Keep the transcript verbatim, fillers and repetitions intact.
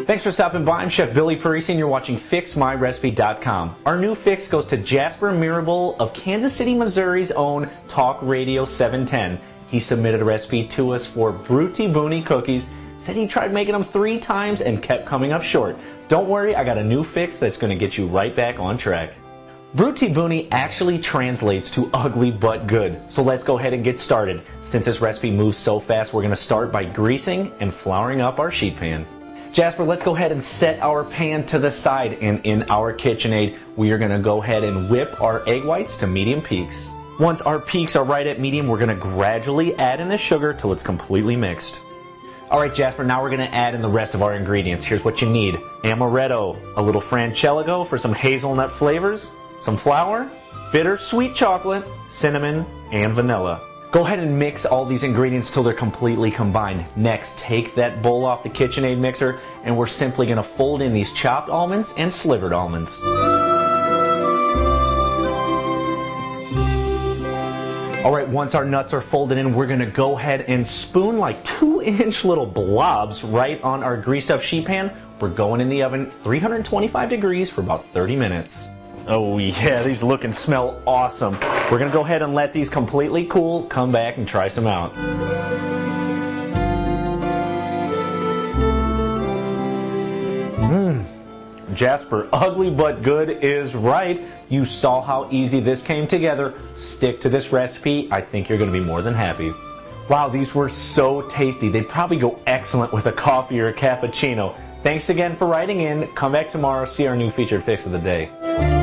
Thanks for stopping by. I'm Chef Billy Parisi and you're watching Fix My Recipe dot com. Our new fix goes to Jasper Mirabal of Kansas City, Missouri's own Talk Radio seven ten. He submitted a recipe to us for Brutti Boonie cookies. Said he tried making them three times and kept coming up short. Don't worry, I got a new fix that's going to get you right back on track. Brutti Boonie actually translates to ugly but good. So let's go ahead and get started. Since this recipe moves so fast, we're going to start by greasing and flouring up our sheet pan. Jasper, let's go ahead and set our pan to the side, and in our KitchenAid, we are going to go ahead and whip our egg whites to medium peaks. Once our peaks are right at medium, we're going to gradually add in the sugar till it's completely mixed. Alright Jasper, now we're going to add in the rest of our ingredients. Here's what you need. Amaretto, a little Franciago for some hazelnut flavors, some flour, bittersweet chocolate, cinnamon, and vanilla. Go ahead and mix all these ingredients till they're completely combined. Next, take that bowl off the KitchenAid mixer and we're simply going to fold in these chopped almonds and slivered almonds. Alright, once our nuts are folded in, we're going to go ahead and spoon like two inch little blobs right on our greased up sheet pan. We're going in the oven three hundred twenty-five degrees for about thirty minutes. Oh yeah, these look and smell awesome. We're going to go ahead and let these completely cool, come back and try some out. Mmm. Jasper, ugly but good is right. You saw how easy this came together. Stick to this recipe. I think you're going to be more than happy. Wow, these were so tasty. They'd probably go excellent with a coffee or a cappuccino. Thanks again for writing in. Come back tomorrow, see our new featured fix of the day.